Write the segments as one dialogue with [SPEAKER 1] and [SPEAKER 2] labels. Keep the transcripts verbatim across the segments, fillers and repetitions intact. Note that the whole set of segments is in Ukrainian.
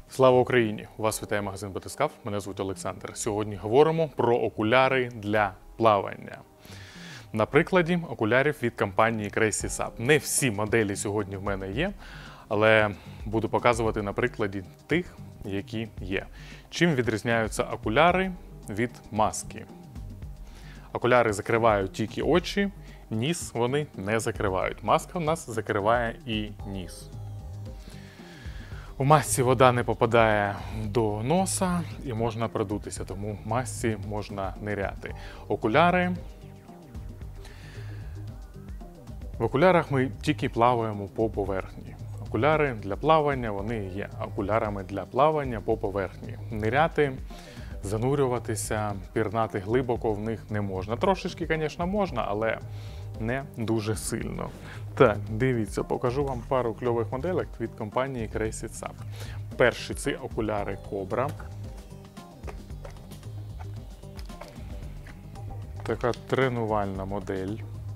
[SPEAKER 1] Слава Україні! Вас вітає магазин Батискаф. Мене звуть Олександр. Сьогодні говоримо про окуляри для плавання. На прикладі окулярів від компанії Crazy Sub. Не всі моделі сьогодні в мене є, але буду показувати на прикладі тих, які є. Чим відрізняються окуляри від маски? Окуляри закривають тільки очі, ніс вони не закривають. Маска в нас закриває і ніс. У масці вода не попадає до носа і можна продутися, тому в масці можна ниряти. Окуляри. В окулярах ми тільки плаваємо по поверхні. Окуляри для плавання, вони є окулярами для плавання по поверхні. Ниряти, занурюватися, пірнати глибоко в них не можна. Трошечки, звісно, можна, але не дуже сильно. Так, дивіться, покажу вам пару кльових моделек від компанії Crazy Sub. Перші – це окуляри Cobra. Така тренувальна модель.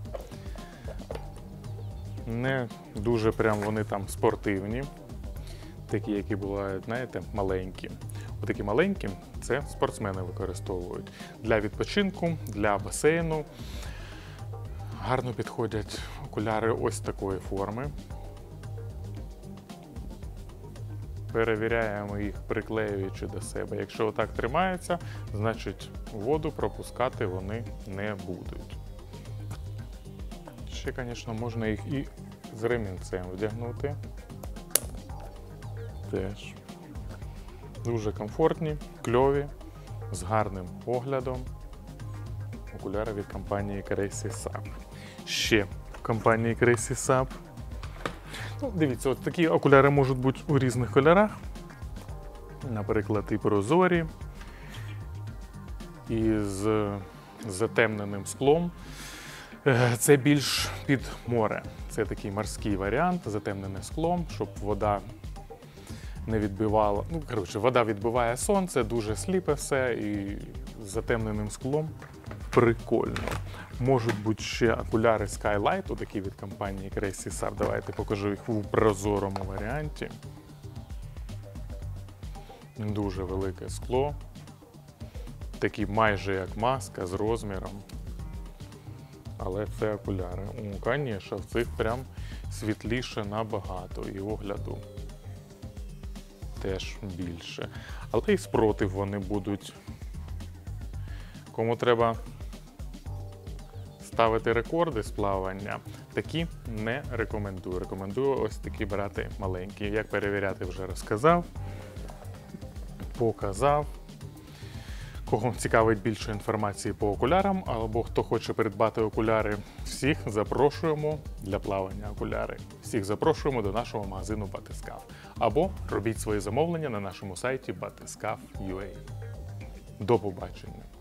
[SPEAKER 1] Не дуже прям вони там спортивні. Такі, які бувають, знаєте, маленькі. Отакі маленькі – це спортсмени використовують. Для відпочинку, для басейну. Гарно підходять окуляри ось такої форми. Перевіряємо їх, приклеюючи до себе. Якщо отак тримаються, значить воду пропускати вони не будуть. Ще, звісно, можна їх і з ремінцем вдягнути. Теж. Дуже комфортні, кльові, з гарним оглядом. Окуляри від компанії Crazy Sub. Ще в компанії Crazy Sub. Ну, дивіться, от такі окуляри можуть бути у різних кольорах. Наприклад, і прозорі, і з затемненим склом. Це більш під море. Це такий морський варіант, затемнене склом, щоб вода не відбивала. Ну, коротше, вода відбиває сонце, дуже сліпе все, і з затемненим склом прикольно. Можуть бути ще окуляри Skylight, такі від компанії Crazy Sub. Давайте покажу їх у прозорому варіанті. Дуже велике скло. Такі майже як маска з розміром. Але це окуляри. Ну, звісно, в цих прям світліше набагато і огляду теж більше. Але і спротив вони будуть. Кому треба ставити рекорди з плавання, такі не рекомендую. Рекомендую ось такі брати маленькі. Як перевіряти, вже розказав, показав. Кого цікавить більше інформації по окулярам, або хто хоче придбати окуляри, всіх запрошуємо для плавання окуляри. Всіх запрошуємо до нашого магазину Батискаф. Або робіть свої замовлення на нашому сайті батискаф крапка ю а. До побачення!